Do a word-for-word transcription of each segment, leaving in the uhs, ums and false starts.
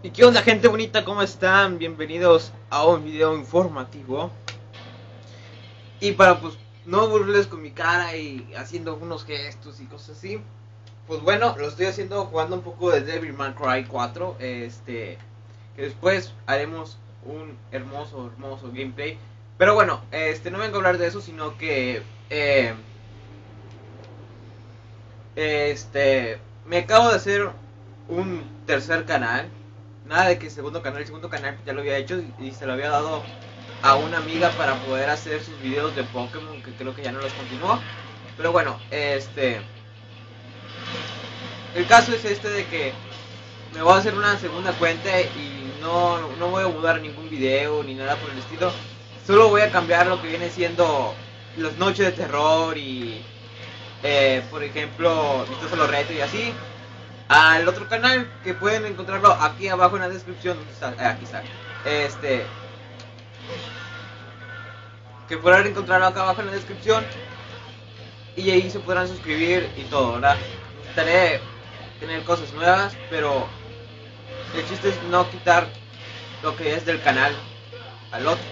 ¿Y qué onda, gente bonita? ¿Cómo están? Bienvenidos a un video informativo. Y para pues no aburrirles con mi cara y haciendo unos gestos y cosas así, pues bueno, lo estoy haciendo jugando un poco de Devil May Cry cuatro. Este, que después haremos un hermoso, hermoso gameplay. Pero bueno, este no vengo a hablar de eso, sino que eh, este me acabo de hacer un tercer canal. Nada de que segundo canal, el segundo canal ya lo había hecho y, y se lo había dado a una amiga para poder hacer sus videos de Pokémon, que creo que ya no los continuó. Pero bueno, este el caso es este de que me voy a hacer una segunda cuenta y no, no voy a mudar ningún video ni nada por el estilo. Solo voy a cambiar lo que viene siendo las noches de terror y eh, por ejemplo, vistoso los retos y así, al otro canal, que pueden encontrarlo aquí abajo en la descripción. Está, eh, aquí está. Este. Que podrán encontrarlo acá abajo en la descripción. Y ahí se podrán suscribir y todo, ¿verdad? Intentaré tener cosas nuevas, pero el chiste es no quitar lo que es del canal al otro.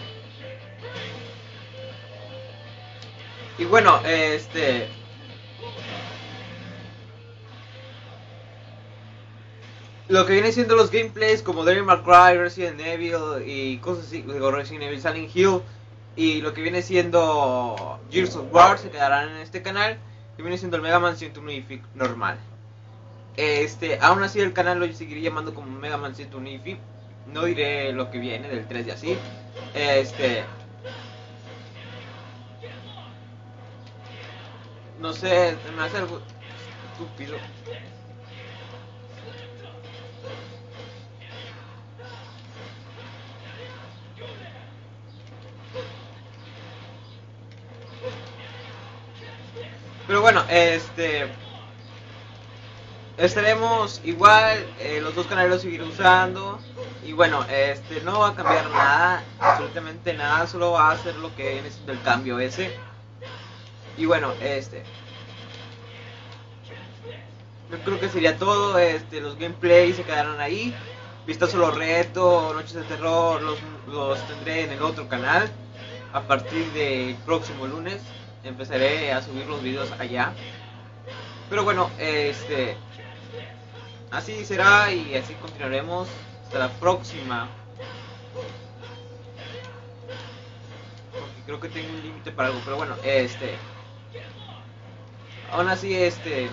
Y bueno, este. Lo que viene siendo los gameplays como Devil May Cry, Resident Evil y cosas así, digo, Resident Evil, Silent Hill, y lo que viene siendo Gears of War se quedarán en este canal, que viene siendo el Mega Man ciento uno IFIC normal. Este, aún así el canal lo seguiré llamando como Mega Man ciento uno IFIC, no diré lo que viene del tres y así. Este, no sé, me hace algo estúpido. Pero bueno, este estaremos igual, eh, los dos canales los seguiré usando. Y bueno, este no va a cambiar nada, absolutamente nada, solo va a hacer lo que viene siendo el cambio ese. Y bueno, este yo creo que sería todo. Este, los gameplays se quedarán ahí. Vistazo los retos, noches de terror, los, los tendré en el otro canal. A partir del próximo lunes empezaré a subir los videos allá. Pero bueno, este así será y así continuaremos hasta la próxima. Porque creo que tengo un límite para algo, pero bueno, este aún así, este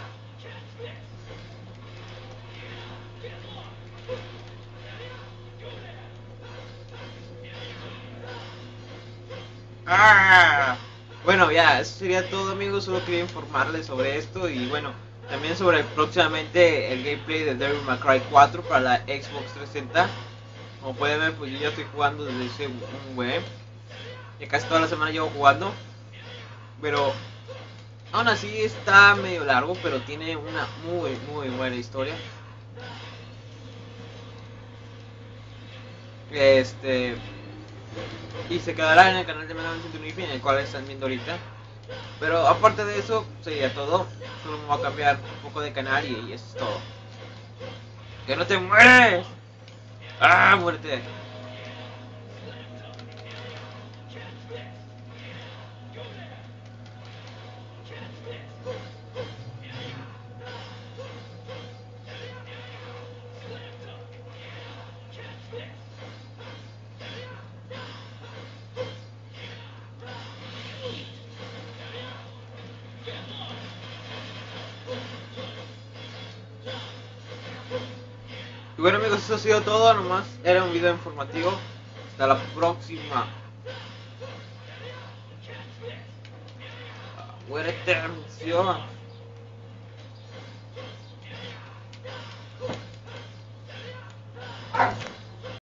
¡Ah! Bueno, ya, eso sería todo, amigos. Solo quería informarles sobre esto y bueno, también sobre próximamente el gameplay de Devil May Cry cuatro para la Xbox trescientos sesenta. Como pueden ver, pues yo ya estoy jugando desde ese un web. Ya casi toda la semana llevo jugando. Pero aún así está medio largo, pero tiene una muy, muy buena historia. Este... Y se quedará en el canal de Mega Man ciento uno IFI, en el cual están viendo ahorita. Pero aparte de eso, sería todo. Solo me voy a cambiar un poco de canal y, y eso es todo. ¡Que no te mueres! ¡Ah, muerte! Y bueno, amigos, eso ha sido todo. Nomás era un video informativo. Hasta la próxima. Muérete, atención.